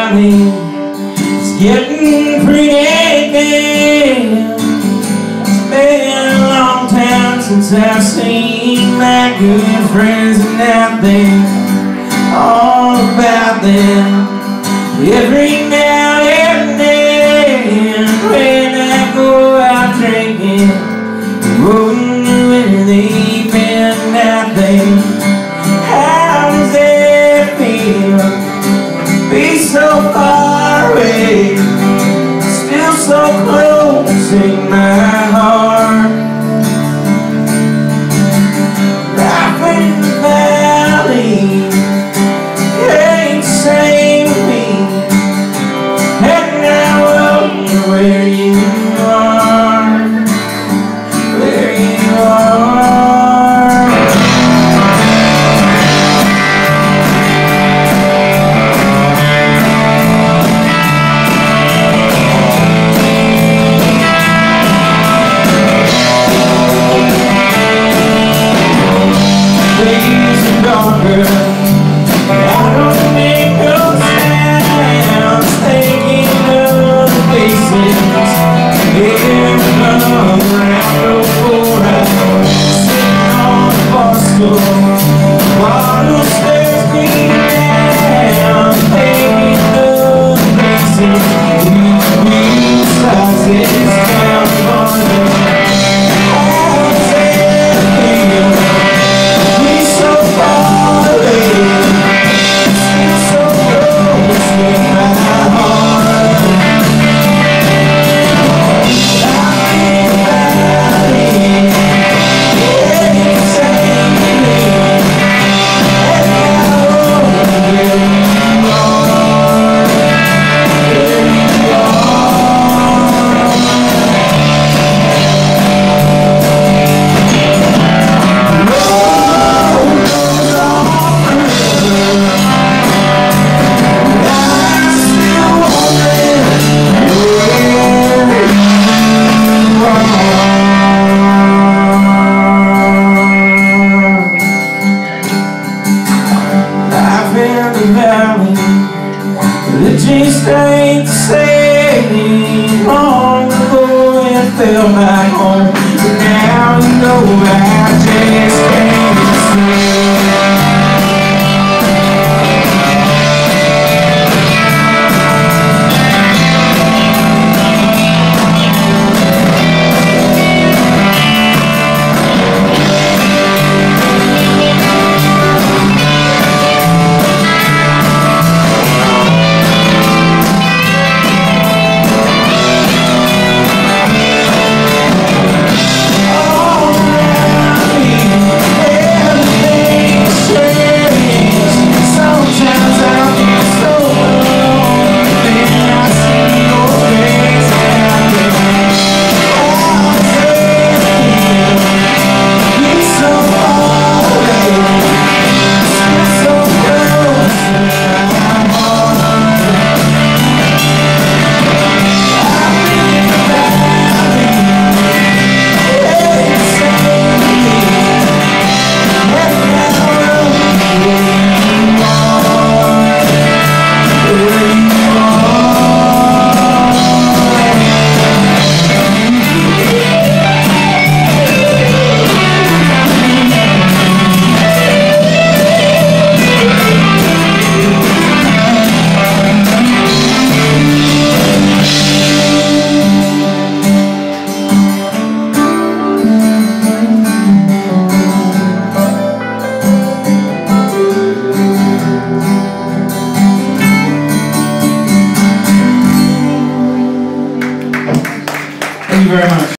valley is getting pretty thin. It's been a long time since I've seen my good friends, and I think all about them every now and then. When I go out drinking, rolling with the evening, I think, how does it feel to be so far away, still so close in my heart? Life in the valley ain't the same with me, and I wonder where you are, where you are. Days are darker, I don't make no sounds, thinking of the faces here around before I sitting on the bar stool, bottle stares me down, thinking of the faces we sizes down on the valley, it just ain't the same. Long ago it felt like home, but now you know I